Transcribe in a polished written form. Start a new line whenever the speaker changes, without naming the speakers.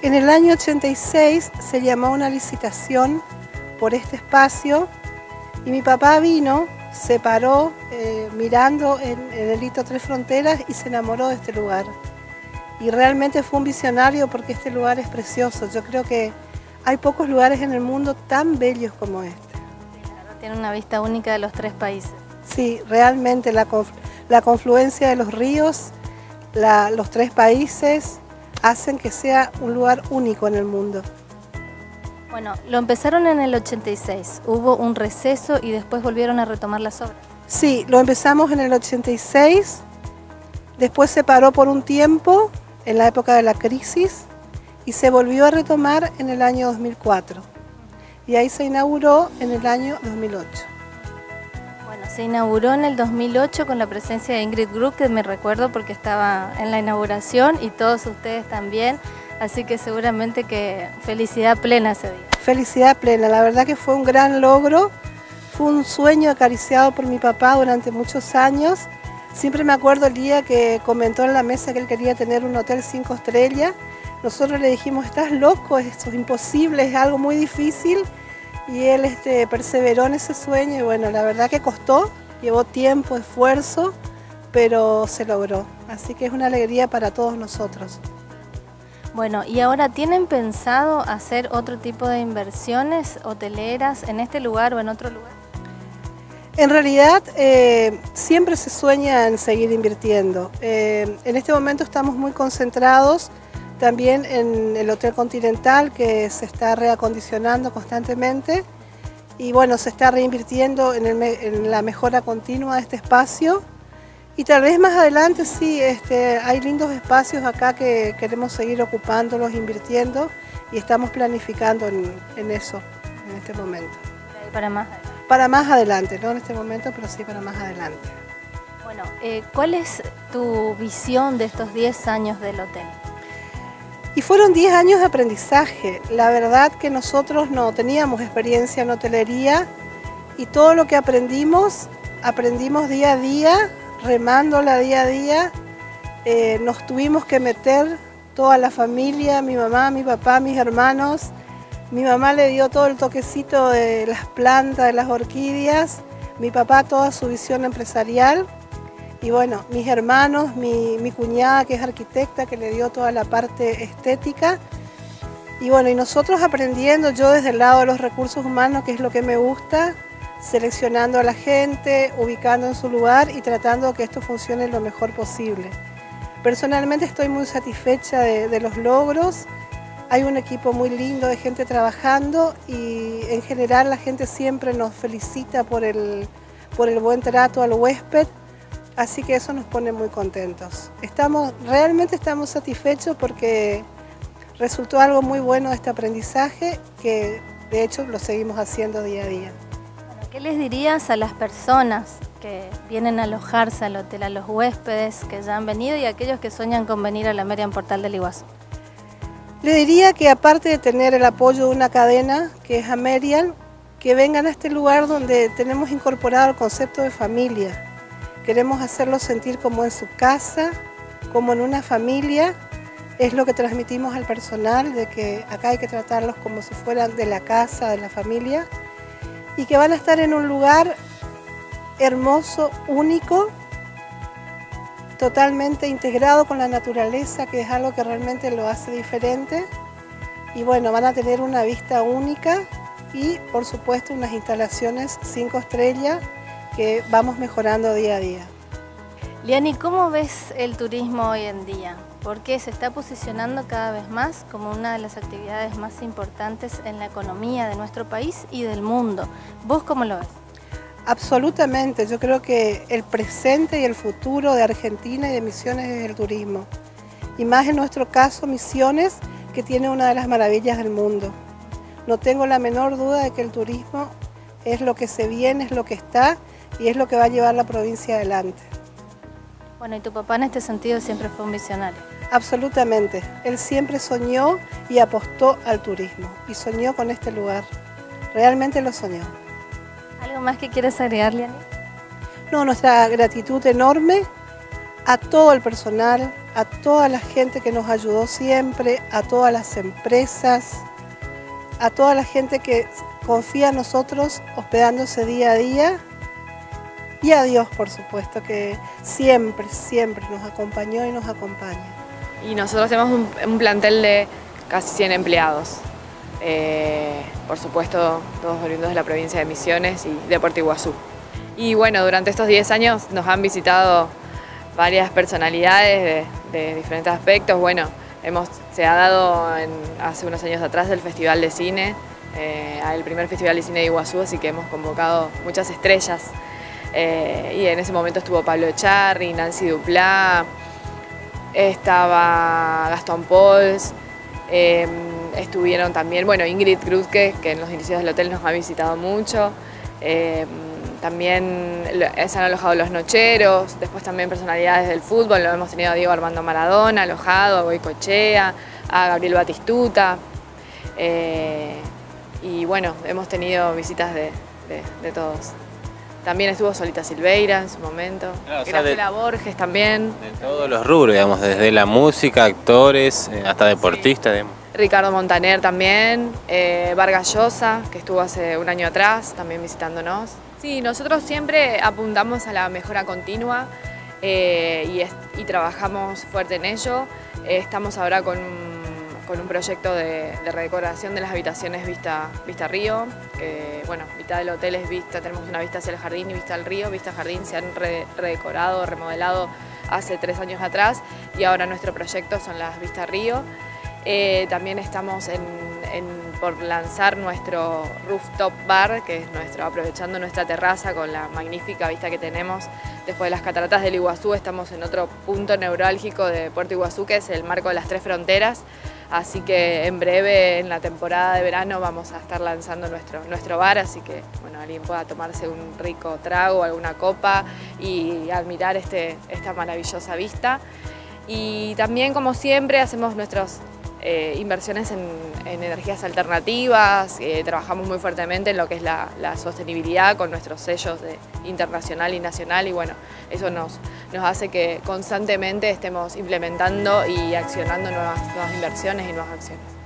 En el año 86 se llamó una licitación por este espacio y mi papá vino, se paró mirando en el hito Tres Fronteras y se enamoró de este lugar. Y realmente fue un visionario porque este lugar es precioso. Yo creo que hay pocos lugares en el mundo tan bellos como este.
Claro, tiene una vista única de los tres países.
Sí, realmente la confluencia de los ríos, los tres países, hacen que sea un lugar único en el mundo.
Bueno, lo empezaron en el 86, hubo un receso y después volvieron a retomar las obras.
Sí, lo empezamos en el 86, después se paró por un tiempo, en la época de la crisis, y se volvió a retomar en el año 2004. Y ahí se inauguró en el año 2008.
Bueno, se inauguró en el 2008 con la presencia de Ingrid Grupp, que me recuerdo porque estaba en la inauguración y todos ustedes también, así que seguramente que felicidad plena ese día.
Felicidad plena, la verdad que fue un gran logro, fue un sueño acariciado por mi papá durante muchos años. Siempre me acuerdo el día que comentó en la mesa que él quería tener un hotel 5 estrellas. Nosotros le dijimos, estás loco, esto es imposible, es algo muy difícil. Y él perseveró en ese sueño y bueno, la verdad que costó, llevó tiempo, esfuerzo, pero se logró. Así que es una alegría para todos nosotros.
Bueno, ¿y ahora tienen pensado hacer otro tipo de inversiones hoteleras en este lugar o en otro lugar?
En realidad siempre se sueña en seguir invirtiendo. En este momento estamos muy concentrados también en el Hotel Continental, que se está reacondicionando constantemente y bueno, se está reinvirtiendo en la mejora continua de este espacio. Y tal vez más adelante sí, hay lindos espacios acá que queremos seguir ocupándolos, invirtiendo y estamos planificando en eso en este momento.
Para más adelante.
Para más adelante, no en este momento, pero sí para más adelante.
Bueno, ¿cuál es tu visión de estos 10 años del hotel?
Y fueron 10 años de aprendizaje. La verdad que nosotros no teníamos experiencia en hotelería y todo lo que aprendimos día a día, remándola día a día. Nos tuvimos que meter toda la familia, mi mamá, mi papá, mis hermanos. Mi mamá le dio todo el toquecito de las plantas, de las orquídeas, mi papá toda su visión empresarial y bueno, mis hermanos, mi cuñada que es arquitecta que le dio toda la parte estética y bueno, y nosotros aprendiendo, yo desde el lado de los recursos humanos, que es lo que me gusta, seleccionando a la gente, ubicando en su lugar y tratando que esto funcione lo mejor posible. Personalmente estoy muy satisfecha de los logros. Hay un equipo muy lindo de gente trabajando y en general la gente siempre nos felicita por el buen trato al huésped, así que eso nos pone muy contentos. Realmente estamos satisfechos porque resultó algo muy bueno de este aprendizaje que de hecho lo seguimos haciendo día a día.
Bueno, ¿qué les dirías a las personas que vienen a alojarse al hotel, a los huéspedes que ya han venido y a aquellos que sueñan con venir a la Merian Portal del Iguazú?
Le diría que aparte de tener el apoyo de una cadena, que es Amerian, que vengan a este lugar donde tenemos incorporado el concepto de familia. Queremos hacerlos sentir como en su casa, como en una familia. Es lo que transmitimos al personal, de que acá hay que tratarlos como si fueran de la casa, de la familia, y que van a estar en un lugar hermoso, único, totalmente integrado con la naturaleza, que es algo que realmente lo hace diferente. Y bueno, van a tener una vista única y por supuesto unas instalaciones 5 estrellas que vamos mejorando día a día.
Liani, ¿cómo ves el turismo hoy en día? Porque se está posicionando cada vez más como una de las actividades más importantes en la economía de nuestro país y del mundo. ¿Vos cómo lo ves?
Absolutamente, yo creo que el presente y el futuro de Argentina y de Misiones es el turismo. Y más en nuestro caso, Misiones, que tiene una de las maravillas del mundo. No tengo la menor duda de que el turismo es lo que se viene, es lo que está y es lo que va a llevar la provincia adelante.
Bueno, y tu papá en este sentido siempre fue un visionario.
Absolutamente, él siempre soñó y apostó al turismo y soñó con este lugar, realmente lo soñó.
¿Algo más que quieras agregar, Liani?
No, nuestra gratitud enorme a todo el personal, a toda la gente que nos ayudó siempre, a todas las empresas, a toda la gente que confía en nosotros hospedándose día a día, y a Dios, por supuesto, que siempre, siempre nos acompañó y nos acompaña.
Y nosotros tenemos un plantel de casi 100 empleados, por supuesto todos oriundos de la provincia de Misiones y de Puerto Iguazú. Y bueno, durante estos 10 años nos han visitado varias personalidades de diferentes aspectos. Bueno, se ha dado hace unos años atrás el Festival de Cine, el primer Festival de Cine de Iguazú, así que hemos convocado muchas estrellas. Y en ese momento estuvo Pablo Echarri, Nancy Duplá, estaba Gastón Pauls, estuvieron también, bueno, Ingrid Grutke, que en los inicios del hotel nos ha visitado mucho. También se han alojado los Nocheros, después también personalidades del fútbol, lo hemos tenido a Diego Armando Maradona alojado, a Goicoechea, a Gabriel Batistuta, y bueno, hemos tenido visitas de todos. También estuvo Solita Silveira en su momento, claro, Graciela Borges también.
De todos los rubros, digamos, desde la música, actores, hasta deportistas. Sí.
Ricardo Montaner también, Vargas Llosa, que estuvo hace un año atrás también visitándonos. Sí, nosotros siempre apuntamos a la mejora continua y trabajamos fuerte en ello. Estamos ahora con un proyecto de redecoración de las habitaciones vista río, que bueno, mitad del hotel es vista, tenemos una vista hacia el jardín y vista al río. Vista jardín se han redecorado, remodelado hace 3 años atrás, y ahora nuestro proyecto son las vista río. También estamos por lanzar nuestro rooftop bar, que es aprovechando nuestra terraza con la magnífica vista que tenemos después de las cataratas del Iguazú. Estamos en otro punto neurálgico de Puerto Iguazú, que es el marco de las 3 fronteras. Así que en breve, en la temporada de verano, vamos a estar lanzando nuestro bar, así que bueno, alguien pueda tomarse un rico trago, alguna copa y admirar esta maravillosa vista. Y también, como siempre, hacemos nuestras inversiones en energías alternativas, trabajamos muy fuertemente en lo que es la sostenibilidad con nuestros sellos internacional y nacional, y bueno, eso nos hace que constantemente estemos implementando y accionando nuevas inversiones y nuevas acciones.